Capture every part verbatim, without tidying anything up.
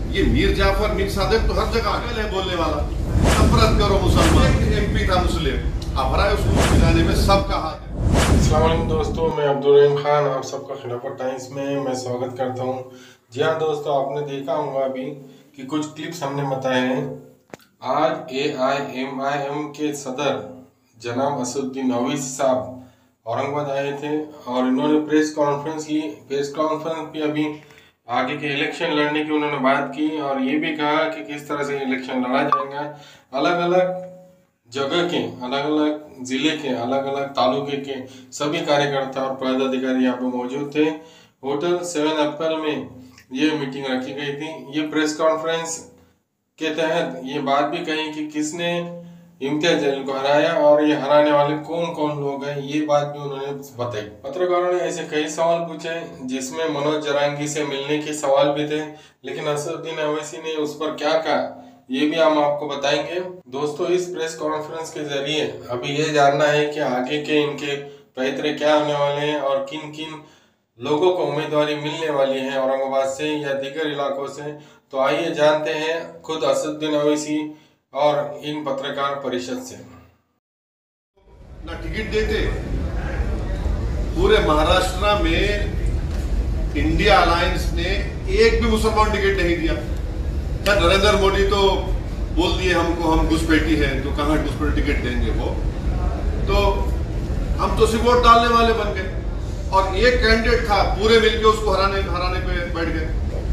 ये मीर जाफर मीर सादिक तो हर जगह अकल है बोलने वाला। नफरत करो मुसलमान, एमपी था मुस्लिम, अब हराए उसको मिलाने में सबका हाथ है। अस्सलाम वालेकुम दोस्तों, मैं अब्दुल रहीम खान आप सबका खिलाफत टाइम्स में मैं स्वागत करता हूं। जी हाँ दोस्तों, आपने देखा होगा अभी कि कुछ क्लिप्स हमने बताए हैं। आज ए आई एम आई एम के सदर जनाब असदुद्दीन ओवैसी साहब औरंगाबाद आए थे और इन्होंने प्रेस कॉन्फ्रेंस ली। प्रेस कॉन्फ्रेंस पे अभी आगे के इलेक्शन लड़ने की उन्होंने बात की और ये भी कहा कि किस तरह से इलेक्शन लड़ा जाएगा। अलग अलग जगह के, अलग अलग जिले के, अलग अलग तालुके के सभी कार्यकर्ता और पदाधिकारी यहाँ पे मौजूद थे। होटल सेवन एप्पल में ये मीटिंग रखी गई थी। ये प्रेस कॉन्फ्रेंस के तहत ये बात भी कही कि किसने इम्तियाज जलील को हराया और ये हराने वाले कौन कौन लोग हैं, ये बात भी उन्होंने बताई। पत्रकारों ने ऐसे कई सवाल पूछे जिसमें मनोज जरांगी से मिलने के सवाल भी थे, लेकिन असदुद्दीन ओवैसी ने उस पर क्या कहा ये भी हम आपको बताएंगे। दोस्तों, इस प्रेस कॉन्फ्रेंस के जरिए अभी ये जानना है कि आगे के इनके पैतरे क्या होने वाले हैं और किन किन लोगों को उम्मीदवारी मिलने वाली है औरंगाबाद से या दीगर इलाकों से। तो आइए जानते हैं खुद असदुद्दीन ओवैसी और इन पत्रकार परिषद से। ना टिकट देते, पूरे महाराष्ट्र में इंडिया अलायंस ने एक भी मुसलमान टिकट नहीं दिया। नरेंद्र मोदी तो बोल दिए हमको हम घुसपैठी है, तो कहाँ घुसपैठी टिकट देंगे वो, तो हम तो सिर्फ वोट डालने वाले बन गए और एक कैंडिडेट था पूरे मिलके उसको हराने हराने पे बैठ गए।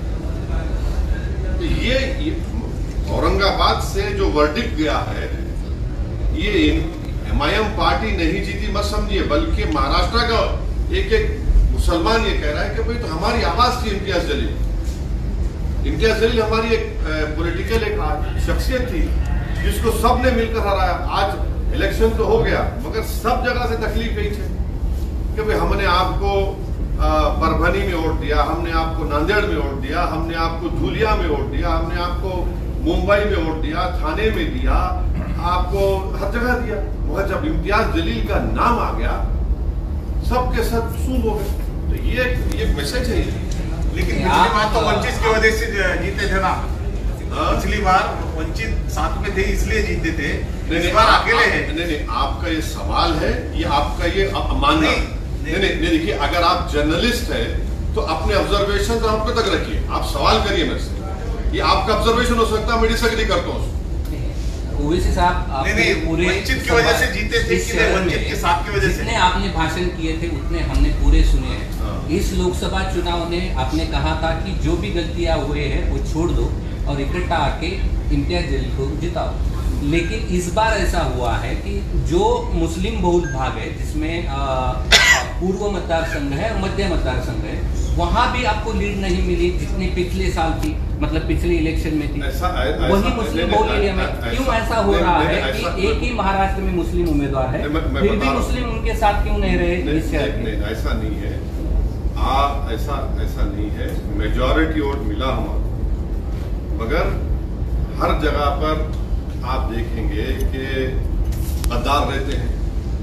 तो ये, ये औरंगाबाद से जो वर्डिक्ट गया है, ये एम आई एम पार्टी नहीं जीती मत समझिए, बल्कि महाराष्ट्र का एक एक मुसलमान ये कह रहा है कि भाई तो हमारी आवाज थी इम्तियाज जलील। इम्तियाज जलील हमारी एक पॉलिटिकल एक शख्सियत थी जिसको सब ने मिलकर हराया। आज इलेक्शन तो हो गया मगर सब जगह से तकलीफ यही थी कि भाई हमने आपको परभनी में वोट दिया, हमने आपको नांदेड़ में वोट दिया, हमने आपको धुलिया में वोट दिया, हमने आपको मुंबई में वोट दिया, थाने में दिया, आपको हर जगह दिया, मगर जब इम्तियाज जलील का नाम आ गया सबके सब सूद हो गए। तो ये एक मैसेज है। लेकिन पिछली बार तो वंचित की वजह से जीते थे ना, पिछली बार वंचित साथ में थे इसलिए जीते थे, इस बार अकेले हैं। नहीं नहीं, आपका ये सवाल है, ये आपका ये मानना नहीं नहीं नहीं देखिए, अगर आप जर्नलिस्ट है तो अपने ऑब्जर्वेशन आप पे तक रखिए, आप सवाल करिए मेरे से, ये आपका ऑब्जर्वेशन हो सकता है, मैं डिसएग्री करता हूँ। ओवैसी साहब नहीं नहीं, पूरे वंचित की वजह से जीते थे कि वंचित के साथ की वजह से? जितने आपने भाषण किए थे उतने हमने पूरे सुने हैं। इस लोकसभा चुनाव में आपने कहा था कि जो भी गलतियां हुए हैं वो छोड़ दो और इकट्ठा आके इम्तियाज जलील को जिताओ, लेकिन इस बार ऐसा हुआ है कि जो मुस्लिम बहुल भाग है जिसमें पूर्व मतदार संघ है और मध्य मतदार संघ है, वहां भी आपको लीड नहीं मिली जितनी पिछले साल की, मतलब पिछले इलेक्शन में थी। ऐसा, ऐसा, वही मुस्लिम बहुल एरिया में क्यों ऐसा हो रहा है कि एक ही महाराष्ट्र में मुस्लिम उम्मीदवार है, फिर भी मुस्लिम उनके साथ क्यों नहीं रहे? ऐसा नहीं है, आ, ऐसा ऐसा नहीं है। मेजॉरिटी वोट मिला हमारा, मगर हर जगह पर आप देखेंगे कि गद्दार रहते हैं।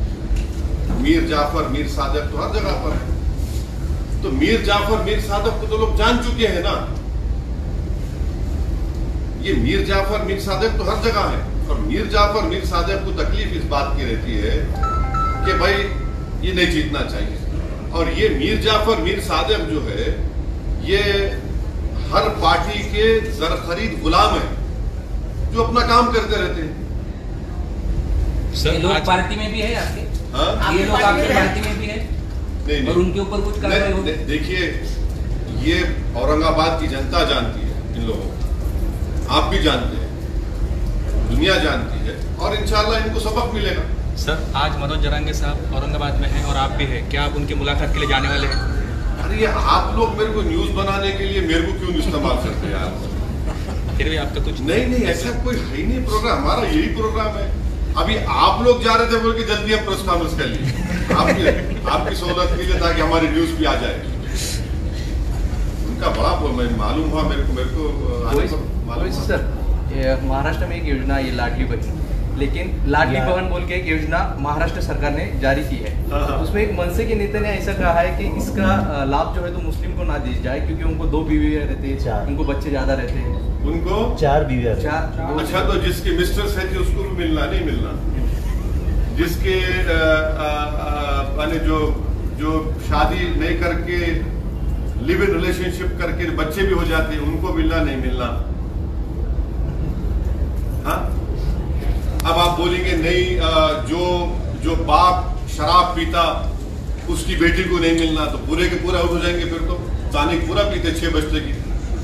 मीर जाफर मीर सादिक तो हर जगह पर है, तो मीर जाफर मीर सादिक को तो लोग जान चुके हैं ना। ये मीर जाफर मीर सादिक तो हर जगह है और मीर जाफर मीर सादिक को तकलीफ इस बात की रहती है कि भाई ये नहीं जीतना चाहिए। और ये मीर जाफर मीर सादिक जो है ये हर पार्टी के जर खरीद गुलाम है जो अपना काम करते रहते हैं। ये लोग पार्टी में भी है आपके? हाँ? ये लोग आपकी पार्टी में भी है? नहीं नहीं, और उनके ऊपर कुछ कार्रवाई हो? देखिए, ये औरंगाबाद की जनता जानती है इन लोगों को, आप भी जानते हैं, दुनिया जानती है और इंशाल्लाह इनको सबक मिलेगा। सर, आज मनोज जरांगे साहब औरंगाबाद में हैं और आप भी हैं, क्या आप उनकी मुलाकात के लिए जाने वाले हैं? अरे ये आप लोग मेरे को न्यूज बनाने के लिए मेरे को क्यों इस्तेमाल करते हैं यार? फिर भी आपका कुछ नहीं नहीं, ऐसा कोई है ही नहीं प्रोग्राम, हमारा यही प्रोग्राम है। अभी आप लोग जा रहे थे बोल के जल्दी हम प्रेस कॉन्फ्रेंस कर लिए आपकी आपकी सहूलत के लिए, ताकि हमारी न्यूज भी आ जाए। उनका बड़ा मालूम हुआ मेरे को मेरे को सर, महाराष्ट्र में एक योजना ये लाडली बहन, लेकिन लाडली बहन बोल के एक योजना महाराष्ट्र सरकार ने जारी की है। उसमें एक मनसे के नेता ने ऐसा कहा है कि इसका लाभ जो है तो मुस्लिम को ना दी जाए, क्योंकि उनको दो बीवियां रहती है, उनको बच्चे ज्यादा रहते हैं। उनको चार बीवियां चार। अच्छा, तो जिसकी मिस्ट्रेस है कि उसको भी मिलना नहीं मिलना, जिसके माने जो जो शादी नहीं करके लिव इन रिलेशनशिप करके बच्चे भी हो जाते हैं, उनको मिलना नहीं मिलना। हाँ, अब आप बोलेंगे नहीं, जो जो बाप शराब पीता उसकी बेटी को नहीं मिलना, तो पूरे के पूरा आउट हो जाएंगे। फिर तो तानिक पूरा पीते छह बजते की।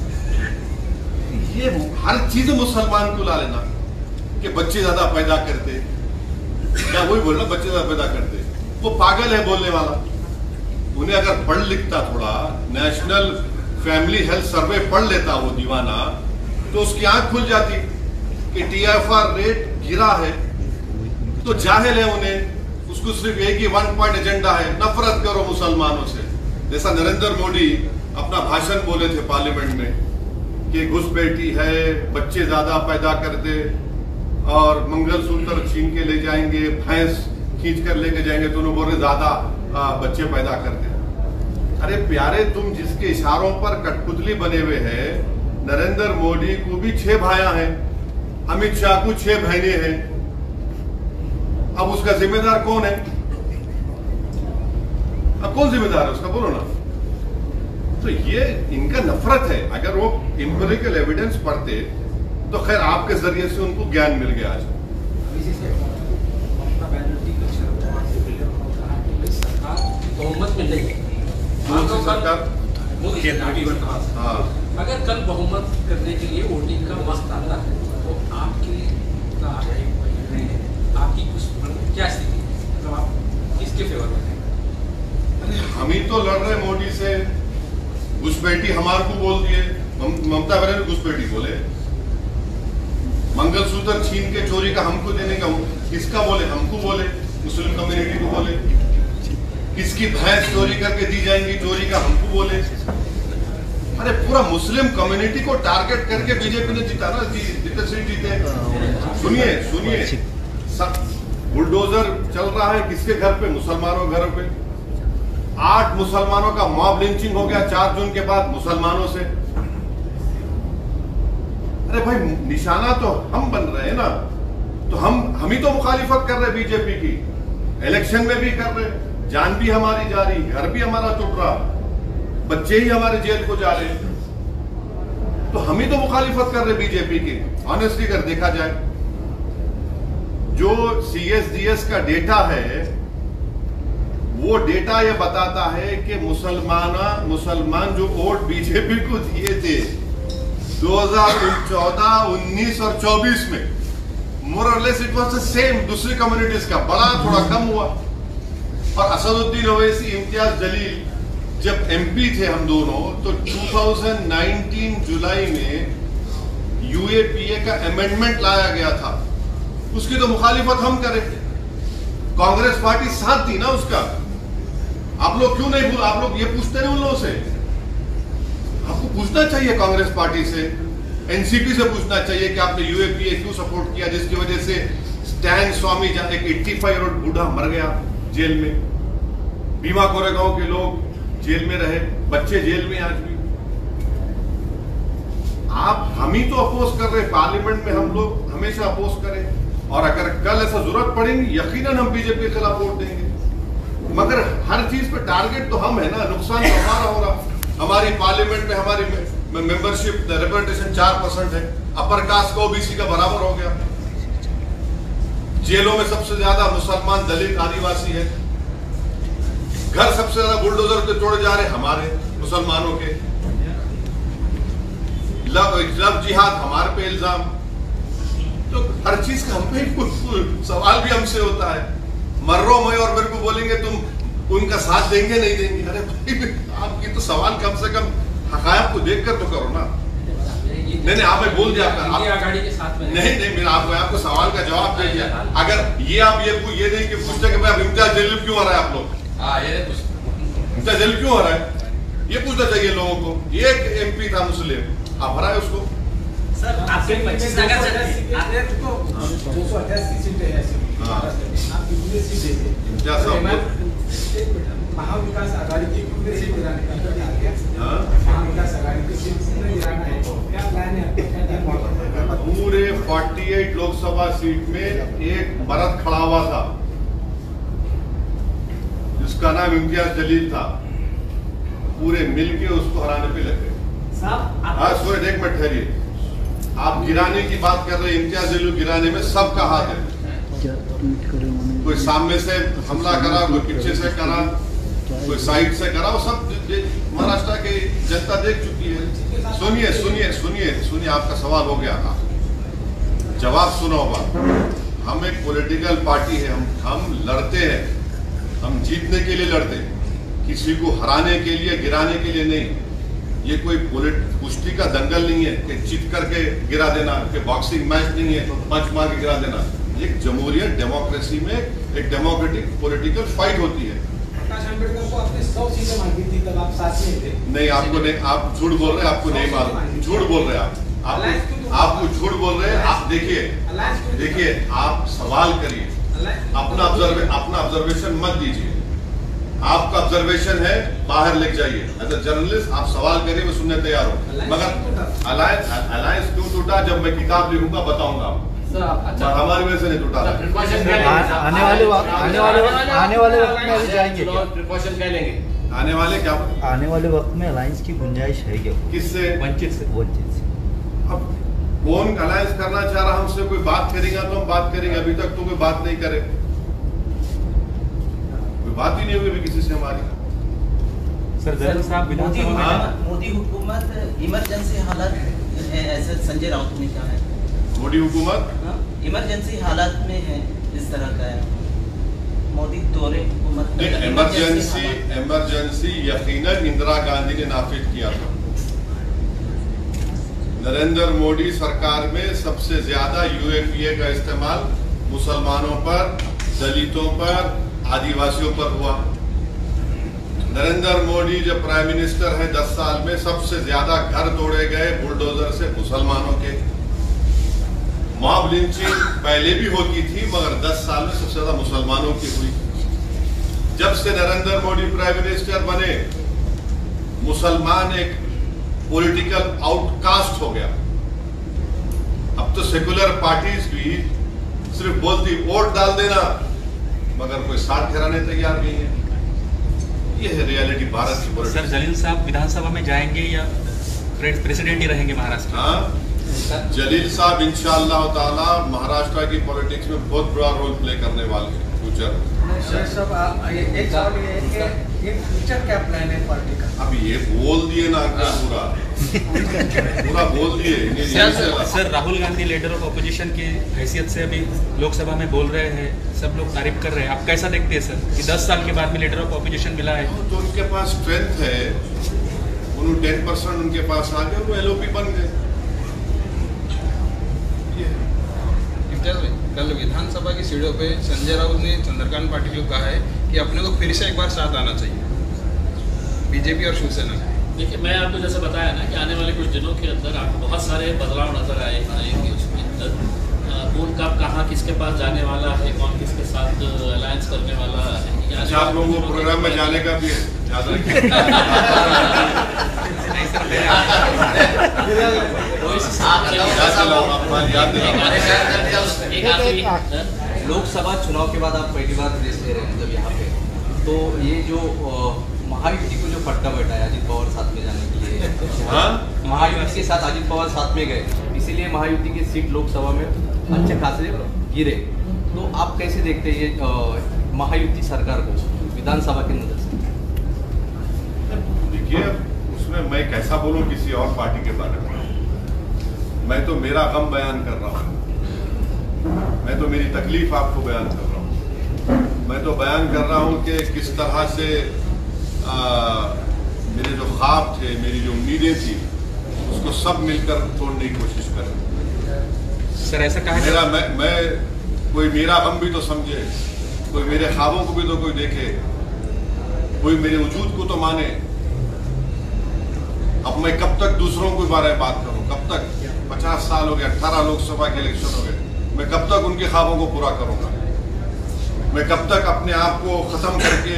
ये हर चीज मुसलमान को ला लेना कि बच्चे ज्यादा पैदा करते, क्या वही बोल रहा बच्चे ज्यादा पैदा करते, वो पागल है बोलने वाला। उन्हें अगर पढ़ लिखता, थोड़ा नेशनल फैमिली हेल्थ सर्वे पढ़ लेता वो दीवाना, तो उसकी आंख खुल जाती कि टीएफआर रेट गिरा है। तो जाहिल है उन्हें, उसको सिर्फ एक ही वन पॉइंट एजेंडा है, नफरत करो मुसलमानों से। जैसा नरेंद्र मोदी अपना भाषण बोले थे पार्लियामेंट में कि घुसपैठी है, बच्चे ज्यादा पैदा कर दे और मंगलसूत्र छीन के ले जाएंगे, भैंस खींच कर लेके जाएंगे, तो उन्होंने बोले ज्यादा बच्चे पैदा कर दे। अरे प्यारे, तुम जिसके इशारों पर कठपुतली बने हुए हैं, नरेंद्र मोदी को भी छह भाया हैं, अमित शाह को छह बहने हैं। अब उसका जिम्मेदार कौन है? अब कौन जिम्मेदार है उसका, बोलो ना। तो ये इनका नफरत है। अगर वो एम्पिरिकल एविडेंस पढ़ते तो खैर आपके जरिए से उनको ज्ञान मिल गया आज। बहुमत में नहीं, सरकार हाँ, अगर कल बहुमत करने के लिए वोटिंग का वक्त आता है तो आपकी आपकी कुछ क्या स्थिति है, मतलब आप किसके फेवर में हैं? अरे हम ही तो लड़ रहे मोदी से। घुसपैठी हमारे को बोल दिए, ममता बनर्जी घुसपैठी बोले। मंगलसूत्र छीन के चोरी का हमको देने का किसका बोले? हमको बोले, मुस्लिम कम्युनिटी को बोले। किसकी भैंस चोरी करके दी जाएंगी, चोरी का हमको बोले। अरे पूरा मुस्लिम कम्युनिटी को टारगेट करके बीजेपी ने जीता ना, जितने सीट जीते। सुनिए सुनिए, सब बुलडोजर चल रहा है किसके घर पे? मुसलमानों घर पे। आठ मुसलमानों का मॉब लिंचिंग हो गया चार जून के बाद मुसलमानों से। अरे भाई, निशाना तो हम बन रहे हैं ना, तो हम हम ही तो मुखालिफत कर रहे बीजेपी की। इलेक्शन में भी कर रहे, जान भी हमारी जा रही, घर भी हमारा टूट रहा, बच्चे ही हमारे जेल को जा रहे, तो हम ही तो मुखालिफत कर रहे बीजेपी की। ऑनेस्टली अगर देखा जाए, जो सीएसडीएस का डेटा है वो डेटा ये बताता है कि मुसलमान मुसलमान जो वोट बीजेपी को दिए थे दो हज़ार चौदह, उन्नीस और चौबीस में, मोर और less it was the same. दूसरी कम्युनिटीज का बड़ा थोड़ा कम हुआ। और असदुद्दीन ओवैसी, इम्तियाज जलील जब एमपी थे हम दोनों, तो दो हज़ार उन्नीस जुलाई में यूएपीए का अमेंडमेंट लाया गया था, उसकी तो मुखालिफत हम करें। कांग्रेस पार्टी साथ थी ना उसका। आप लोग क्यों नहीं, आप लोग ये पूछते नहीं उन लोगों से? आपको पूछना चाहिए कांग्रेस पार्टी से, एनसीपी से पूछना चाहिए कि आपने यूएपीए क्यों सपोर्ट किया, जिसकी वजह से स्टैन स्वामी, जहां एक पचासी ईयर ओल्ड बूढ़ा मर गया जेल में, भीमा कोरेगांव के लोग जेल में रहे, बच्चे जेल में आज भी। आप हम ही तो अपोज कर रहे, पार्लियामेंट में हम लोग हमेशा अपोज करें, और अगर कल ऐसा जरूरत पड़ेगी यकीनन हम बीजेपी के खिलाफ वोट देंगे। मगर हर चीज पे टारगेट तो हम है ना, नुकसान तो हमारा हो रहा। हमारी पार्लियामेंट में हमारी मेंबरशिप रिप्रेजेंटेशन चार परसेंट है, अपर कास्ट का ओबीसी का बराबर हो गया। जेलों में सबसे ज्यादा मुसलमान, दलित, आदिवासी है। घर सबसे ज्यादा बुलडोजर पे तोड़े जा रहे हमारे मुसलमानों के। लव लव जिहाद हमारे पे इल्जाम। तो हर चीज का हम पे सवाल भी हमसे होता है। मर्रो मैं और मेरे को बोलेंगे तुम उनका साथ देंगे नहीं देंगे। अरे भाई, आपकी तो सवाल कम से कम हकायक को देखकर तो करो ना। नहीं नहीं, आपने बोल दिया आपका आप, आघाड़ी के साथ में नहीं नहीं, मेरा आपको आपको सवाल का जवाब दे दिया। अगर ये आप ये ये नहीं कि पूछते कि भाई इम्तियाज जलील क्यों आ रहा है, आप लोग इम्तियाज जलील क्यों आ रहा है, ये पूछना चाहिए लोगों को। ये एक एमपी था मुस्लिम, आप हराए उसको। सर आपके पच्चीस नगर से आपने तो दो सौ अठासी सीटें हैं ऐसे आपकी पूरी सीटें हैं क्या सब महाविकास आघाड़ी की पूरी सीट गिराने का क्या है? महाविकास आघाड़ी की सीट पूरी गिराना है, क्या प्लान है आपका? पूरे अड़तालीस लोकसभा सीट में एक मर्द खड़ा हुआ था जिसका नाम इम्तियाज जलील था, पूरे मिलके उसको हराने पे लगे। हाँ सूर्य एक मिनट ठहरिए, आप गिराने की बात कर रहे हैं, इम्तियाज जलील गिराने में सबका हाथ है। कोई सामने से हमला करा, कोई पीछे से करा, कोई साइड से करा, वो सब महाराष्ट्र की जनता देख चुकी है। सुनिए सुनिए सुनिए सुनिए आपका सवाल हो गया था, जवाब सुनो। बात हम एक पॉलिटिकल पार्टी है, हम हम लड़ते हैं, हम जीतने के लिए लड़ते हैं, किसी को हराने के लिए गिराने के लिए नहीं। ये कोई कुश्ती का दंगल नहीं है कि जीत करके गिरा देना, कि बॉक्सिंग मैच नहीं है पंच मार के गिरा देना। एक जमहूरियत डेमोक्रेसी में एक डेमोक्रेटिक पॉलिटिकल फाइट होती है। प्रकाश आंबेडकर को आपने सौ सीटें मांगी थी, तब आप साथ में थे। नहीं, आपको नहीं, आप झूठ बोल रहे हैं, आपको नहीं मालूम, झूठ बोल रहे हैं आप आपको आपको झूठ बोल रहे हैं। आप देखिए देखिए आप सवाल करिए, अपना ऑब्जर्वे अपना ऑब्जर्वेशन मत दीजिए। आपका ऑब्जर्वेशन है बाहर लेके जाइए। एज अ जर्नलिस्ट आप सवाल करिए, मैं सुनने तैयार हूँ। मगर अलायंस अलायंस क्यों टूटा, जब मैं किताब लिखूंगा बताऊंगा आपको। अच्छा, हमारी वजह से नहीं टूटा। आने वाले आने वाले आने वाले वक्त में अभी जाएंगे क्या? प्रिकॉशन क्या लेंगे? आने वाले क्या आने वाले वक्त में अलायंस की गुंजाइश है क्या? किससे? वंचित से। वंचित से अब कौन अलायंस करना चाह रहा, हमसे कोई बात करेगा तो हम बात करेंगे। अभी तक तो कोई बात नहीं करे, कोई बात ही नहीं हुई किसी से हमारी। सर जलील साहब विधानसभा में मोदी हुकूमत इमरजेंसी हालत है, ऐसे संजय राउत ने कहा है। मोदी हुकूमत इमरजेंसी हालत में है, इस तरह का है मोदी दौरे हुकूमत। इमरजेंसी इमरजेंसी यकीनन इंदिरा गांधी ने नाफिज किया था। नरेंद्र मोदी सरकार में सबसे ज्यादा यूएपीए का इस्तेमाल मुसलमानों पर, दलितों पर, आदिवासियों पर हुआ। नरेंद्र मोदी जब प्राइम मिनिस्टर है दस साल में सबसे ज्यादा घर तोड़े गए बुलडोजर से मुसलमानों के। मॉब लिंचिंग पहले भी होती थी, मगर दस साल में सबसे ज्यादा मुसलमानों की हुई। जब से नरेंद्र मोदी प्राइम मिनिस्टर बने, मुसलमान एक पॉलिटिकल आउटकास्ट हो गया। अब तो सेकुलर पार्टीज भी सिर्फ बोलती वोट डाल देना, मगर कोई साथ ठहराने तैयार नहीं है। ये है रियलिटी भारत की। सर जलील साहब विधानसभा में जाएंगे या प्रेसिडेंट ही रहेंगे महाराष्ट्र? हाँ, जलील साहब इंशाअल्लाह ताला महाराष्ट्र की पॉलिटिक्स में बहुत बड़ा रोल प्ले करने वाले हैं फ्यूचर में। एक सवाल ये है कि ये फ्यूचर क्या प्लान है पार्टी का? अब ये बोल दिए ना पूरा पूरा बोल दिए। Sir, sir Rahul Gandhi leader of opposition की हैसियत से अभी लोकसभा में बोल रहे हैं, सब लोग तारीफ कर रहे हैं, आप कैसा देखते हैं सर कि दस साल के बाद में लीडर ऑफ अपोजिशन मिला है? तो उनके पास स्ट्रेंथ है, उन्होंने टेन परसेंट उनके पास आ गए, वो एलओपी बन गए। कल विधानसभा की सीढ़ियों पे संजय राउत ने चंद्रकांत पाटिल को कहा है कि अपने को फिर से एक बार साथ आना चाहिए बीजेपी और शिवसेना। देखिए, मैं आपको जैसे बताया ना कि आने वाले कुछ दिनों के अंदर आपको बहुत सारे बदलाव नजर आए आएंगे उसके अंदर। कौन कब कहाँ किसके पास जाने वाला है, कौन किसके साथ अलायंस करने वाला है। अच्छा, आप लोगों को प्रोग्राम में जाने का भी है, याद रखिए। लोकसभा चुनाव के बाद आप पहली बार रेस ले रहे हैं जब यहाँ पे, तो ये जो महायुति को जो फटका बैठा है अजित पवार साथ में जाने के लिए, महायुति के साथ अजित पवार साथ में गए, इसीलिए महायुति की सीट लोकसभा में अच्छे खासे गिरे। तो आप कैसे देखते हैं ये महायुति सरकार को विधानसभा की नजर से? देखिए, उसमें मैं कैसा बोलूं किसी और पार्टी के बारे में। मैं तो मेरा गम बयान कर रहा हूँ, मैं तो मेरी तकलीफ आपको बयान कर रहा हूँ। मैं तो बयान कर रहा हूँ कि किस तरह से आ, मेरे जो ख्वाब थे, मेरी जो उम्मीदें थी, उसको सब मिलकर तोड़ने की कोशिश करें। सर ऐसा कहा मेरा मैं, मैं कोई मेरा गम भी तो समझे, कोई मेरे ख्वाबों को भी तो कोई देखे, कोई मेरे वजूद को तो माने। अब मैं कब तक दूसरों के बारे में बात करूं? कब तक? पचास साल हो गए, अठारह लोकसभा के इलेक्शन हो गए, मैं कब तक उनके ख्वाबों को पूरा करूंगा? मैं कब तक अपने आप को खत्म करके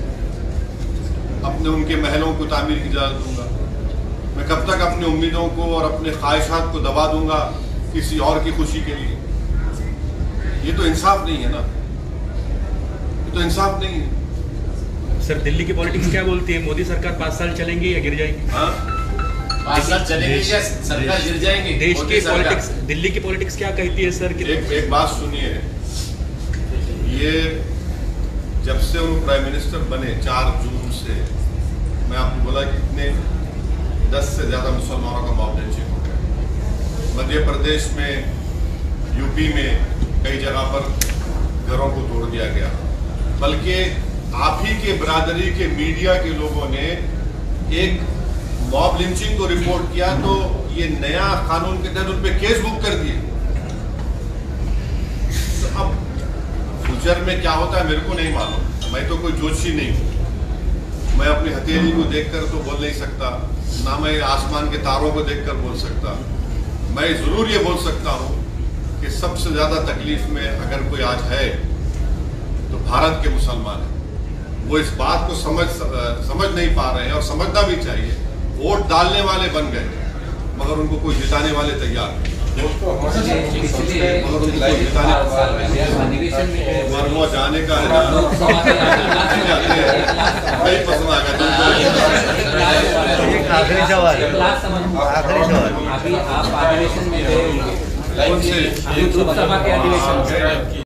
अपने उनके महलों को तामीर की इजाजत दूंगा? मैं कब तक अपनी उम्मीदों को और अपने ख्वाहिशात को दबा दूंगा किसी और की खुशी के लिए? ये तो इंसाफ नहीं है ना, ये तो इंसाफ नहीं है। सर दिल्ली की पॉलिटिक्स क्या बोलती है? मोदी सरकार पाँच साल चलेंगी या गिर जाएंगी? हाँ, पाँच साल चलेगी या सरकार गिर जाएंगी? देश की पॉलिटिक्स, दिल्ली की पॉलिटिक्स क्या कहती है सर? कि एक, एक बात सुनिए, ये जब से वो प्राइम मिनिस्टर बने चार जून से, मैं आपको बोला कि इतने दस से ज्यादा मुसलमानों का मॉब लिंचिंग हो गया। मध्य प्रदेश में, यूपी में कई जगह पर घरों को तोड़ दिया गया। बल्कि आप ही के बरादरी के मीडिया के लोगों ने एक मॉब लिंचिंग को रिपोर्ट किया तो ये नया कानून के तहत उन पे केस बुक कर दिए। तो अब फ्यूचर में क्या होता है मेरे को नहीं मालूम, मैं तो कोई जोशी नहीं हूं। मैं अपनी हथेली को देखकर तो बोल नहीं सकता, ना मैं आसमान के तारों को देखकर बोल सकता। मैं जरूर ये बोल सकता हूं कि सबसे ज्यादा तकलीफ में अगर कोई आज है तो भारत के मुसलमान हैं। वो इस बात को समझ समझ नहीं पा रहे हैं और समझना भी चाहिए। वोट डालने वाले बन गए मगर उनको कोई जिताने वाले तैयार नहीं। मगर उनको कोई जिताने वर्मा जाने का है ना, नहीं पसंद आ गया। आखिरी सवाल आखिरी सवाल अभी आप अधिवेशन में कौन से लोकसभा के अधिवेशन